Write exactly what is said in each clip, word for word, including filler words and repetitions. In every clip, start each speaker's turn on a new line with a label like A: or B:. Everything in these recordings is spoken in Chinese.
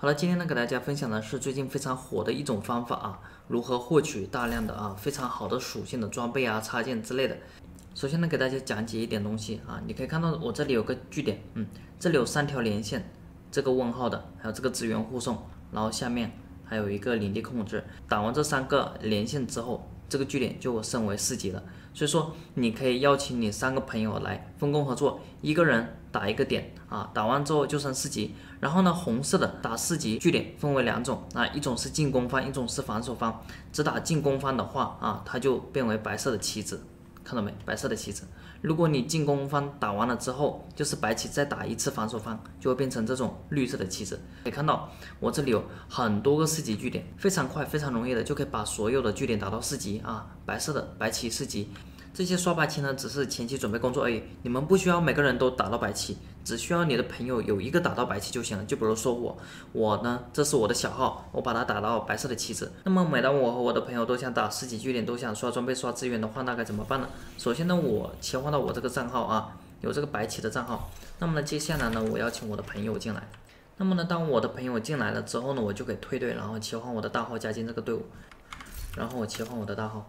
A: 好了，今天呢给大家分享的是最近非常火的一种方法啊，如何获取大量的啊非常好的属性的装备啊、插件之类的。首先呢，给大家讲解一点东西啊，你可以看到我这里有个据点，嗯，这里有三条连线，这个问号的，还有这个资源护送，然后下面还有一个领地控制。打完这三个连线之后，这个据点就升为四级了。所以说，你可以邀请你三个朋友来分工合作，一个人打一个点啊，打完之后就升四级。然后呢，红色的打四级据点分为两种啊，一种是进攻方，一种是防守方。只打进攻方的话啊，它就变为白色的旗子。看到没？白色的旗子。如果你进攻方打完了之后，就是白旗再打一次防守方，就会变成这种绿色的旗子。可以看到我这里有很多个四级据点，非常快、非常容易的就可以把所有的据点打到四级啊，白色的白旗四级。这些刷白旗呢，只是前期准备工作而已，你们不需要每个人都打到白旗，只需要你的朋友有一个打到白旗就行了。就比如说我，我呢，这是我的小号，我把它打到白色的旗子。那么每当我和我的朋友都想打四级据点，都想刷装备、刷资源的话，那该怎么办呢？首先呢，我切换到我这个账号啊，有这个白旗的账号。那么呢，接下来呢，我邀请我的朋友进来。那么呢，当我的朋友进来了之后呢，我就可以退队，然后切换我的大号加进这个队伍，然后我切换我的大号。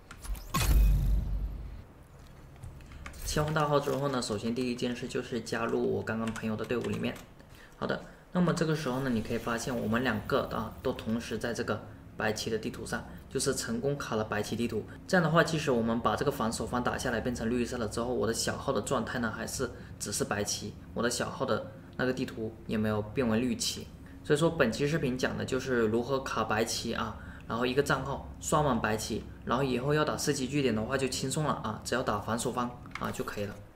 A: 切换大号之后呢，首先第一件事就是加入我刚刚朋友的队伍里面。好的，那么这个时候呢，你可以发现我们两个啊都同时在这个白旗的地图上，就是成功卡了白旗地图。这样的话，即使我们把这个防守方打下来变成绿色了之后，我的小号的状态呢还是只是白旗，我的小号的那个地图也没有变为绿旗。所以说本期视频讲的就是如何卡白旗啊。然后一个账号刷满白旗，然后以后要打四级据点的话就轻松了啊，只要打防守方啊就可以了。